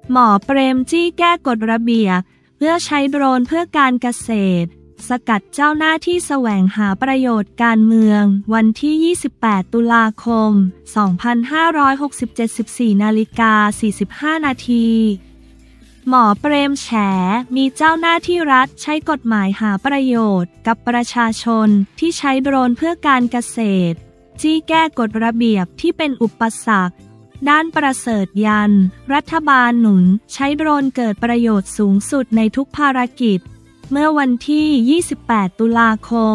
หมอเปรมจี้แก้กฎระเบียบเพื่อใช้โดรนเพื่อการเกษตรสกัดเจ้าหน้าที่แสวงหาประโยชน์การเมืองวันที่ 28 ตุลาคม 2567 14:45 นาทีหมอเปรมแฉมีเจ้าหน้าที่รัฐใช้กฎหมายหาประโยชน์กับประชาชนที่ใช้โดรนเพื่อการเกษตรจี้แก้กฎระเบียบที่เป็นอุปสรรคด้านประเสริฐยันรัฐบาลหนุนใช้โดรนเกิดประโยชน์สูงสุดในทุกภารกิจเมื่อวันที่ 28 ตุลาคม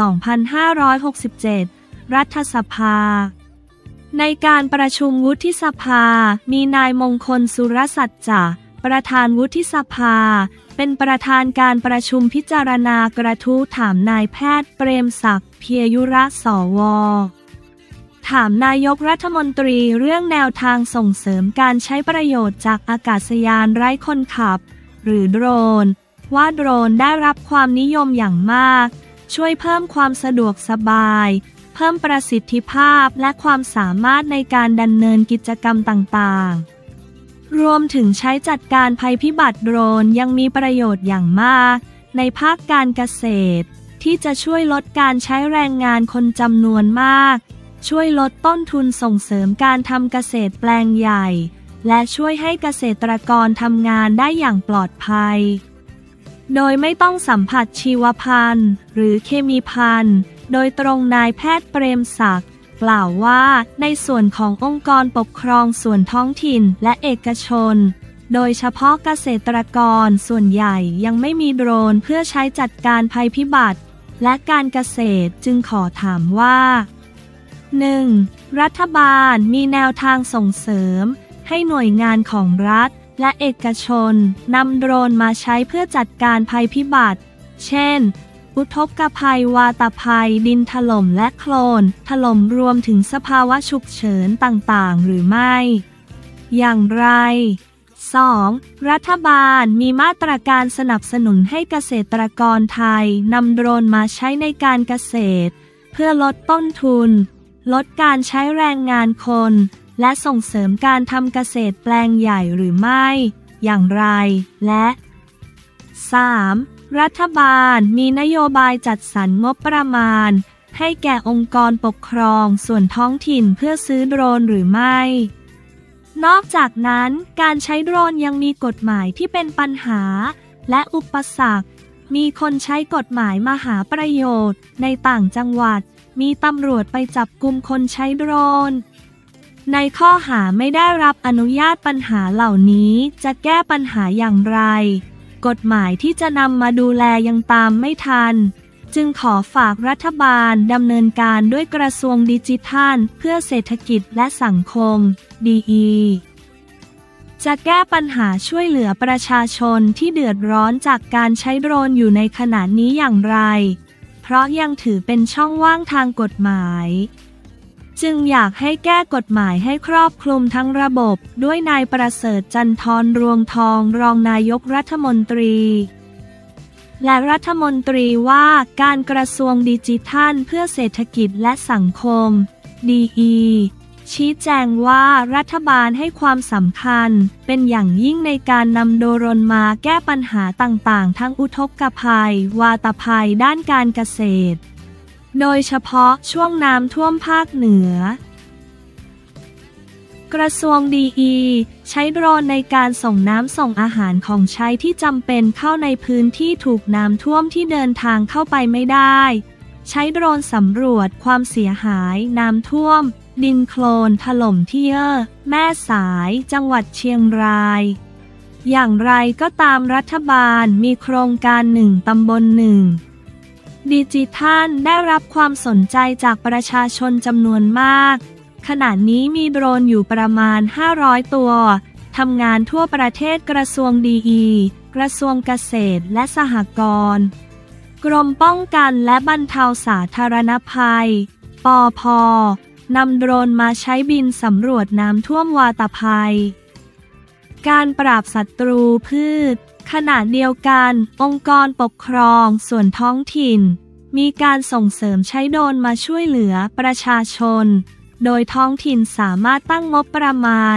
2567 รัฐสภาในการประชุมวุฒิสภามีนายมงคลสุรสัจจะประธานวุฒิสภาเป็นประธานการประชุมพิจารณากระทู้ถามนายแพทย์เปรมศักดิ์เพียยุระสว.ถามนายกรัฐมนตรีเรื่องแนวทางส่งเสริมการใช้ประโยชน์จากอากาศยานไร้คนขับหรือโดรนว่าโดรนได้รับความนิยมอย่างมากช่วยเพิ่มความสะดวกสบายเพิ่มประสิทธิภาพและความสามารถในการดำเนินกิจกรรมต่างๆรวมถึงใช้จัดการภัยพิบัติโดรนยังมีประโยชน์อย่างมากในภาคการเกษตรที่จะช่วยลดการใช้แรงงานคนจำนวนมากช่วยลดต้นทุนส่งเสริมการทำเกษตรแปลงใหญ่และช่วยให้เกษตรกรทำงานได้อย่างปลอดภัยโดยไม่ต้องสัมผัสชีวภัณฑ์หรือเคมีภัณฑ์โดยตรงนายแพทย์เปรมศักดิ์กล่าวว่าในส่วนขององค์กรปกครองส่วนท้องถิ่นและเอกชนโดยเฉพาะเกษตรกรส่วนใหญ่ยังไม่มีโดรนเพื่อใช้จัดการภัยพิบัติและการเกษตรจึงขอถามว่า 1. รัฐบาลมีแนวทางส่งเสริมให้หน่วยงานของรัฐและเอกชนนำโดรนมาใช้เพื่อจัดการภัยพิบัติเช่นอุทกภัยวาตภัยดินถล่มและโคลนถล่มรวมถึงสภาวะฉุกเฉินต่างๆหรือไม่อย่างไร 2. รัฐบาลมีมาตรการสนับสนุนให้เกษตรกรไทยนำโดรนมาใช้ในการเกษตรเพื่อลดต้นทุนลดการใช้แรงงานคนและส่งเสริมการทำเกษตรแปลงใหญ่หรือไม่อย่างไรและ 3. รัฐบาลมีนโยบายจัดสรรงบประมาณให้แก่องค์กรปกครองส่วนท้องถิ่นเพื่อซื้อโดรนหรือไม่นอกจากนั้นการใช้โดรนยังมีกฎหมายที่เป็นปัญหาและอุปสรรคมีคนใช้กฎหมายมาหาประโยชน์ในต่างจังหวัดมีตำรวจไปจับกุมคนใช้โดรนในข้อหาไม่ได้รับอนุญาตปัญหาเหล่านี้จะแก้ปัญหาอย่างไรกฎหมายที่จะนำมาดูแลยังตามไม่ทันจึงขอฝากรัฐบาลดำเนินการด้วยกระทรวงดิจิทัลเพื่อเศรษฐกิจและสังคม DE จะแก้ปัญหาช่วยเหลือประชาชนที่เดือดร้อนจากการใช้โดรนอยู่ในขณะนี้อย่างไรเพราะยังถือเป็นช่องว่างทางกฎหมายจึงอยากให้แก้กฎหมายให้ครอบคลุมทั้งระบบด้วยนายประเสริฐจันทร์รวงทองรองนายกรัฐมนตรีและรัฐมนตรีว่าการกระทรวงดิจิทัลเพื่อเศรษฐกิจและสังคม DE ชี้แจงว่ารัฐบาลให้ความสำคัญเป็นอย่างยิ่งในการนำโดรนมาแก้ปัญหาต่างๆทั้งอุทกภัยวาตภัยด้านการเกษตรโดยเฉพาะช่วงน้ำท่วมภาคเหนือกระทรวง DE ใช้โดรนในการส่งน้ำส่งอาหารของใช้ที่จำเป็นเข้าในพื้นที่ถูกน้ำท่วมที่เดินทางเข้าไปไม่ได้ใช้โดรนสำรวจความเสียหายน้ำท่วมดินโคลนถล่มที่แม่สายจังหวัดเชียงรายอย่างไรก็ตามรัฐบาลมีโครงการ1 ตำบล 1ดิจิทัลได้รับความสนใจจากประชาชนจำนวนมากขณะนี้มีโดรนอยู่ประมาณ500ตัวทำงานทั่วประเทศกระทรวง DE กระทรวงเกษตรและสหกรณ์กรมป้องกันและบรรเทาสาธารณภัยปภ.นำโดรนมาใช้บินสำรวจน้ำท่วมวาตภัยการปราบศัตรูพืชขณะเดียวกันองค์กรปกครองส่วนท้องถิ่นมีการส่งเสริมใช้โดรนมาช่วยเหลือประชาชนโดยท้องถิ่นสามารถตั้งงบประมาณ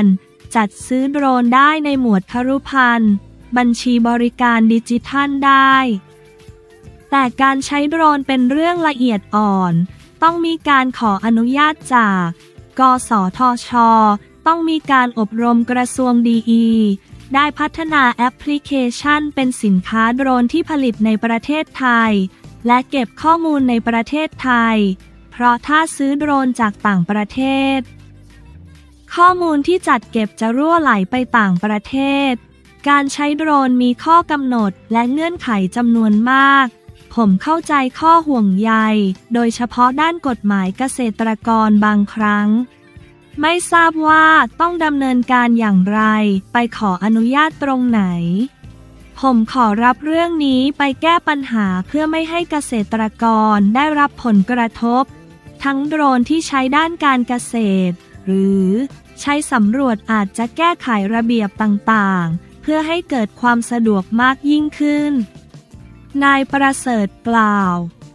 จัดซื้อโดรนได้ในหมวดครุภัณฑ์บัญชีบริการดิจิทัลได้แต่การใช้โดรนเป็นเรื่องละเอียดอ่อนต้องมีการขออนุญาตจากกสทช.ต้องมีการอบรมกระทรวงดีได้พัฒนาแอปพลิเคชันเป็นสินค้าโดรนที่ผลิตในประเทศไทยและเก็บข้อมูลในประเทศไทยเพราะถ้าซื้อโดรนจากต่างประเทศข้อมูลที่จัดเก็บจะรั่วไหลไปต่างประเทศการใช้โดรนมีข้อกำหนดและเงื่อนไขจำนวนมากผมเข้าใจข้อห่วงใยโดยเฉพาะด้านกฎหมายเกษตรกรบางครั้งไม่ทราบว่าต้องดำเนินการอย่างไรไปขออนุญาตตรงไหนผมขอรับเรื่องนี้ไปแก้ปัญหาเพื่อไม่ให้เกษตรกรได้รับผลกระทบทั้งโดรนที่ใช้ด้านการเกษตรหรือใช้สำรวจอาจจะแก้ไขระเบียบต่างๆเพื่อให้เกิดความสะดวกมากยิ่งขึ้นนายประเสริฐกล่าว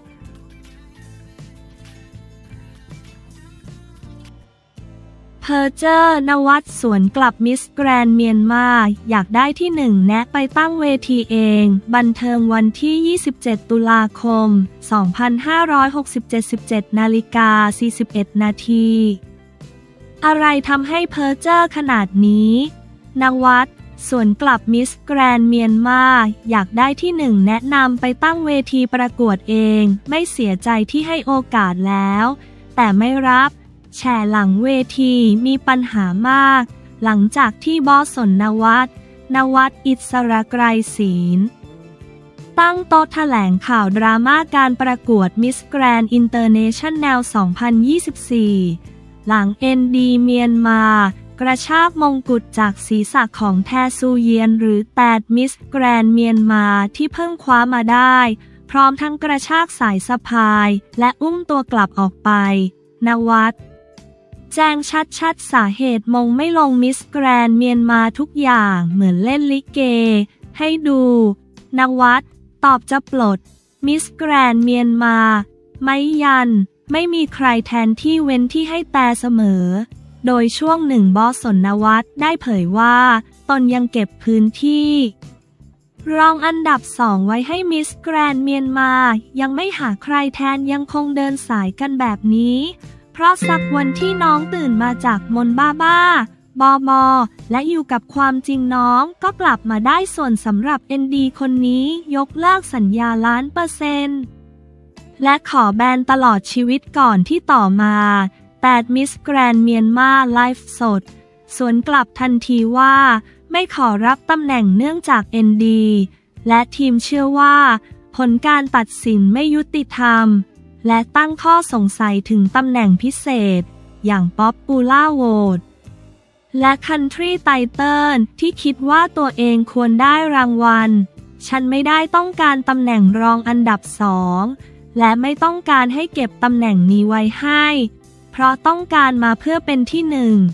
เพอเจอร์นวัดสวนกลับมิสแกรนด์เมียนมาอยากได้ที่1แนะไปตั้งเวทีเองบันเทิงวันที่27ตุลาคม2567 17:41 นาทีอะไรทำให้เพอเจอร์ขนาดนี้นวัดสวนกลับมิสแกรนด์เมียนมาอยากได้ที่1แนะนำไปตั้งเวทีประกวดเองไม่เสียใจที่ให้โอกาสแล้วแต่ไม่รับแฉหลังเวทีมีปัญหามากหลังจากที่บอสสนนวัดอิสระไกรศีลตั้งโต๊ะแถลงข่าวดราม่าการประกวดมิสแกรนด์อินเตอร์เนชั่นแนล 2024 หลังNDเมียนมากระชากมงกุฎจากศีรษะของแทซูเยียนหรือแตดมิสแกรนด์เมียนมาที่เพิ่งคว้ามาได้พร้อมทั้งกระชากสายสะพายและอุ้มตัวกลับออกไปนวัดแจ้งชัดสาเหตุมงไม่ลงมิสแกรนด์เมียนมาทุกอย่างเหมือนเล่นลิเกให้ดูนวัดตอบจะปลดมิสแกรนด์เมียนมาไม่ยันไม่มีใครแทนที่เว้นที่ให้แต่เสมอโดยช่วง1บอสสนวัตรได้เผยว่าตนยังเก็บพื้นที่รองอันดับ2ไว้ให้มิสแกรนด์เมียนมายังไม่หาใครแทนยังคงเดินสายกันแบบนี้เพราะสักวันที่น้องตื่นมาจากมนบ้าบอและอยู่กับความจริงน้องก็กลับมาได้ส่วนสำหรับNDคนนี้ยกเลิกสัญญา100%และขอแบนตลอดชีวิตก่อนที่ต่อมาแต่มิสแกรนด์เมียนมาไลฟ์สดสวนกลับทันทีว่าไม่ขอรับตำแหน่งเนื่องจากNDและทีมเชื่อว่าผลการตัดสินไม่ยุติธรรมและตั้งข้อสงสัยถึงตำแหน่งพิเศษอย่าง Popular Vote และ Country Title ที่คิดว่าตัวเองควรได้รางวัลฉันไม่ได้ต้องการตำแหน่งรองอันดับ2และไม่ต้องการให้เก็บตำแหน่งนี้ไว้ให้เพราะต้องการมาเพื่อเป็นที่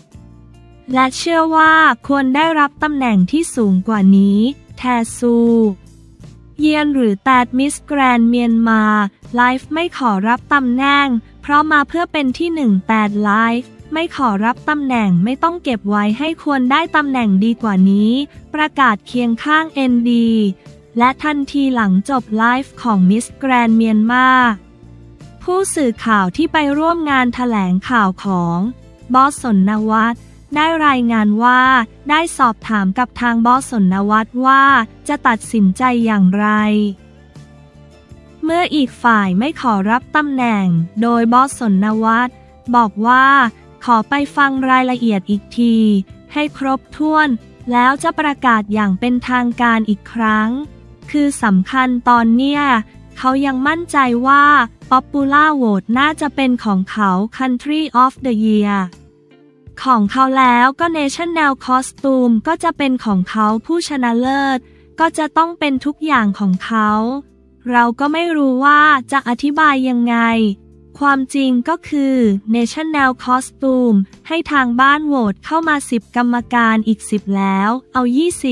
1และเชื่อว่าควรได้รับตำแหน่งที่สูงกว่านี้แทซูเยียนหรือแตดมิสแกรนด์เมียนมาไลฟ์ไม่ขอรับตำแหน่งเพราะมาเพื่อเป็นที่1แตดไลฟ์ไม่ขอรับตำแหน่งไม่ต้องเก็บไว้ให้ควรได้ตำแหน่งดีกว่านี้ประกาศเคียงข้างNDและทันทีหลังจบไลฟ์ของมิสแกรนด์เมียนมาผู้สื่อข่าวที่ไปร่วมงานแถลงข่าวของบอสสนวัตรได้รายงานว่าได้สอบถามกับทางบอสสนวัตรว่าจะตัดสินใจอย่างไรเมื่ออีกฝ่ายไม่ขอรับตำแหน่งโดยบอสสนวัตรบอกว่าขอไปฟังรายละเอียดอีกทีให้ครบถ้วนแล้วจะประกาศอย่างเป็นทางการอีกครั้งคือสำคัญตอนเนี้ยเขายังมั่นใจว่า Popular Vote น่าจะเป็นของเขา Country of the Year ของเขาแล้วก็ National Costume ก็จะเป็นของเขาผู้ชนะเลิศก็จะต้องเป็นทุกอย่างของเขาเราก็ไม่รู้ว่าจะอธิบายยังไงความจริงก็คือ National Costume ให้ทางบ้านโหวตเข้ามา10กรรมการอีก10แล้วเอา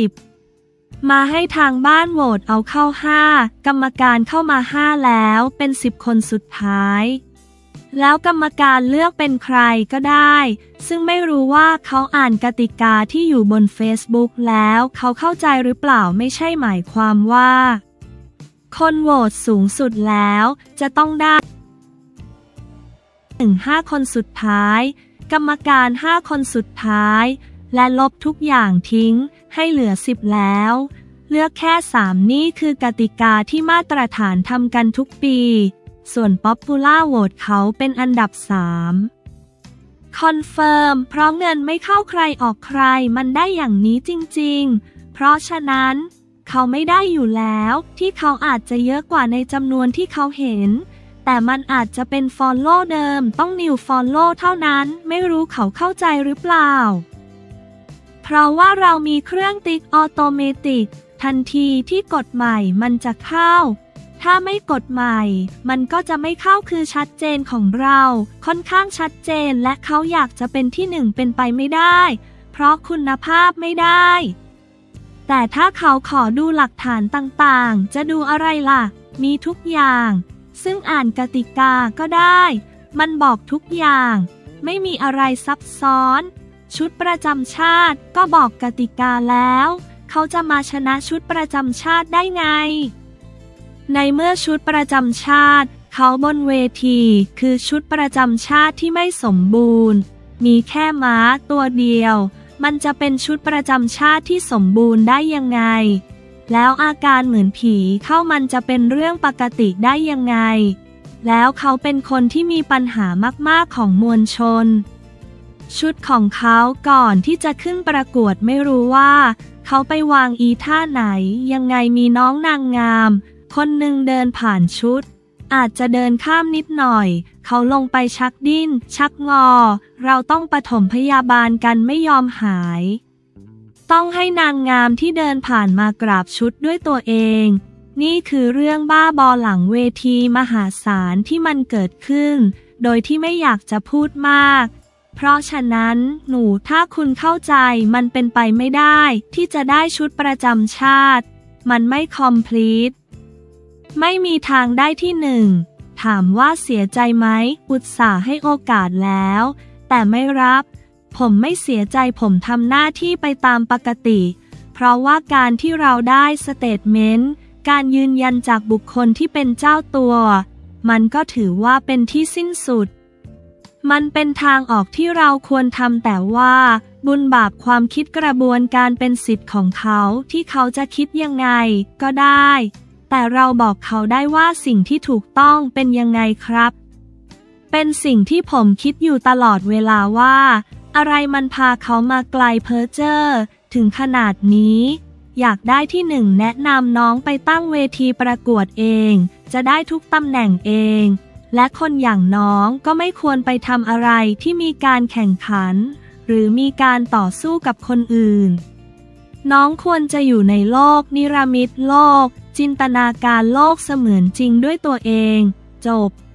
20มาให้ทางบ้านโหวตเอาเข้า5กรรมการเข้ามา5แล้วเป็น10คนสุดท้ายแล้วกรรมการเลือกเป็นใครก็ได้ซึ่งไม่รู้ว่าเขาอ่านกติกาที่อยู่บน Facebook แล้วเขาเข้าใจหรือเปล่าไม่ใช่หมายความว่าคนโหวตสูงสุดแล้วจะต้องได้5 คนสุดท้ายกรรมการ5 คนสุดท้ายและลบทุกอย่างทิ้งให้เหลือ10แล้วเลือกแค่3นี่คือกติกาที่มาตรฐานทำกันทุกปีส่วน Popular Vote เขาเป็นอันดับ3คอนเฟิร์มเพราะเงินไม่เข้าใครออกใครมันได้อย่างนี้จริงๆเพราะฉะนั้นเขาไม่ได้อยู่แล้วที่เขาอาจจะเยอะกว่าในจำนวนที่เขาเห็นแต่มันอาจจะเป็น Follow เดิมต้อง New Follow เท่านั้นไม่รู้เขาเข้าใจหรือเปล่าเพราะว่าเรามีเครื่องติ๊กออโตเมติกทันทีที่กดใหม่มันจะเข้าถ้าไม่กดใหม่มันก็จะไม่เข้าคือชัดเจนของเราค่อนข้างชัดเจนและเขาอยากจะเป็นที่1เป็นไปไม่ได้เพราะคุณภาพไม่ได้แต่ถ้าเขาขอดูหลักฐานต่างๆจะดูอะไรล่ะมีทุกอย่างซึ่งอ่านกติกาก็ได้มันบอกทุกอย่างไม่มีอะไรซับซ้อนชุดประจำชาติก็บอกกติกาแล้วเขาจะมาชนะชุดประจำชาติได้ไงในเมื่อชุดประจำชาติเขาบนเวทีคือชุดประจำชาติที่ไม่สมบูรณ์มีแค่ม้าตัวเดียวมันจะเป็นชุดประจำชาติที่สมบูรณ์ได้ยังไงแล้วอาการเหมือนผีเข้ามันจะเป็นเรื่องปกติได้ยังไงแล้วเขาเป็นคนที่มีปัญหามากๆของมวลชนชุดของเขาก่อนที่จะขึ้นประกวดไม่รู้ว่าเขาไปวางอีท่าไหนยังไงมีน้องนางงามคนหนึ่งเดินผ่านชุดอาจจะเดินข้ามนิดหน่อยเขาลงไปชักดิ้นชักงอเราต้องปฐมพยาบาลกันไม่ยอมหายต้องให้นางงามที่เดินผ่านมากราบชุดด้วยตัวเองนี่คือเรื่องบ้าบอหลังเวทีมหาศาลที่มันเกิดขึ้นโดยที่ไม่อยากจะพูดมากเพราะฉะนั้นถ้าคุณเข้าใจมันเป็นไปไม่ได้ที่จะได้ชุดประจำชาติมันไม่คอมพลีทไม่มีทางได้ที่1ถามว่าเสียใจไหมอุตส่าห์ให้โอกาสแล้วแต่ไม่รับผมไม่เสียใจผมทำหน้าที่ไปตามปกติเพราะว่าการที่เราได้สเตทเมนต์การยืนยันจากบุคคลที่เป็นเจ้าตัวมันก็ถือว่าเป็นที่สิ้นสุดมันเป็นทางออกที่เราควรทำแต่ว่าบุญบาปความคิดกระบวนการเป็นสิทธิ์ของเขาที่เขาจะคิดยังไงก็ได้แต่เราบอกเขาได้ว่าสิ่งที่ถูกต้องเป็นยังไงครับเป็นสิ่งที่ผมคิดอยู่ตลอดเวลาว่าอะไรมันพาเขามาไกลเพ้อเจ้อถึงขนาดนี้อยากได้ที่1แนะนำน้องไปตั้งเวทีประกวดเองจะได้ทุกตำแหน่งเองและคนอย่างน้องก็ไม่ควรไปทำอะไรที่มีการแข่งขันหรือมีการต่อสู้กับคนอื่นน้องควรจะอยู่ในโลกนิรมิตโลกจินตนาการโลกเสมือนจริงด้วยตัวเองจบ